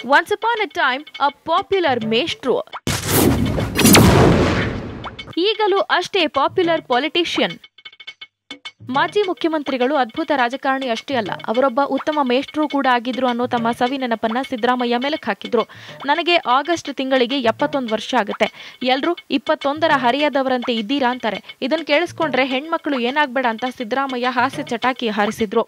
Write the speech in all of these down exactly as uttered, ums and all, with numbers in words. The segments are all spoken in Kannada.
Once upon a time, a popular ಮೇಷ್ಟ್ರು. ಈಗಲೂ ಅಷ್ಟೇ ಪಾಪ್ಯುಲರ್ ಪೊಲಿಟಿಷಿಯನ್. ಮಾಜಿ ಮುಖ್ಯಮಂತ್ರಿಗಳು ಅದ್ಭುತ ರಾಜಕಾರಣಿ ಅಷ್ಟೇ ಅಲ್ಲ, ಅವರೊಬ್ಬ ಉತ್ತಮ ಮೇಷ್ಟ್ರು ಕೂಡ ಆಗಿದ್ರು ಅನ್ನೋ ತಮ್ಮ ಸವಿ ನೆನಪನ್ನ ಸಿದ್ದರಾಮಯ್ಯ ಮೆಲಕ್ ಹಾಕಿದ್ರು. ನನಗೆ ಆಗಸ್ಟ್ ತಿಂಗಳಿಗೆ ಎಪ್ಪತ್ತೊಂದು ವರ್ಷ ಆಗುತ್ತೆ. ಎಲ್ರು ಇಪ್ಪತ್ತೊಂದರ ಹರಿಯದವರಂತೆ ಇದ್ದೀರಾ ಅಂತಾರೆ. ಇದನ್ನ ಕೇಳಿಸ್ಕೊಂಡ್ರೆ ಹೆಣ್ಮಕ್ಳು ಏನಾಗ್ಬೇಡ ಅಂತ ಸಿದ್ದರಾಮಯ್ಯ ಹಾಸ್ಯ ಚಟಾಕಿ ಹಾರಿಸಿದ್ರು.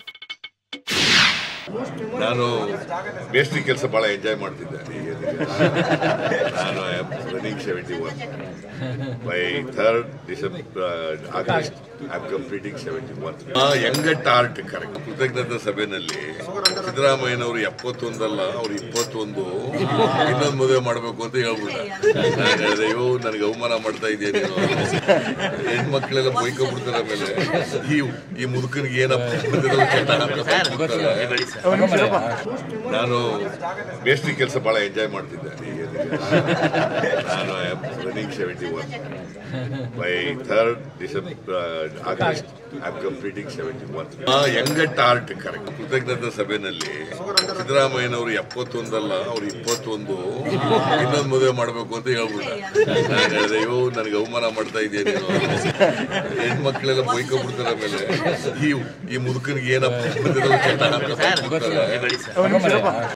ನಾನು ಮೇಸ್ಟ್ರಿ ಕೆಲಸ ಭಾಳ ಎಂಜಾಯ್ ಮಾಡ್ತಿದ್ದೆ. ನಾನು running seventy one by third December August I am completing seventy one. Young at heart correct. ಕೃತಜ್ಞತಾ ಸಭೆಯಲ್ಲಿ ಸಿದ್ದರಾಮಯ್ಯನವರು ಎಪ್ಪತ್ತೊಂದಲ್ಲ, ಅವ್ರು ಇಪ್ಪತ್ತೊಂದು, ಇನ್ನೊಂದು ಮದುವೆ ಮಾಡಬೇಕು ಅಂತ ಹೇಳ್ಬಿಟ್ಟ. ನಾನು ಹೇಳಿದೆ, ಅಯ್ಯೋ ನನಗೆ ಅವಮಾನ ಮಾಡ್ತಾ ಇದ್ದೇನೆ, ಹೆಣ್ಮಕ್ಳೆಲ್ಲ ಬೈಕೊಂಡ್ಬಿಡ್ತಾರೆ. ಆಮೇಲೆ ಈ ಈ ಮುದುಕನಿಗೆ ಏನಪ್ಪ ನಾನು ಮೇಸ್ಟ್ರಿ ಕೆಲಸ ಭಾಳ ಎಂಜಾಯ್ ಮಾಡ್ತಿದ್ದೆ. ನಾನು running seventy one by third December August I am completing seventy one. Young at heart correct. ಕೃತಜ್ಞತಾ ಸಭೆಯಲ್ಲಿ ಸಿದ್ದರಾಮಯ್ಯನವರು ಎಪ್ಪತ್ತೊಂದಲ್ಲ, ಅವ್ರು ಇಪ್ಪತ್ತೊಂದು, ಇನ್ನೊಂದು ಮದುವೆ ಮಾಡಬೇಕು ಅಂತ ಹೇಳ್ಬಿಟ್ಟ. ನಾನು ಹೇಳಿದೆ, ಅಯ್ಯೋ ನನಗೆ ಅವಮಾನ ಮಾಡ್ತಾ ಇದ್ದೇನೆ, ಹೆಣ್ಮಕ್ಳೆಲ್ಲ ಬೈಕೊಂಡ್ಬಿಡ್ತಾರೆ. ಆಮೇಲೆ ಈ ಈ ಮುದುಕನಿಗೆ ಏನಪ್ಪ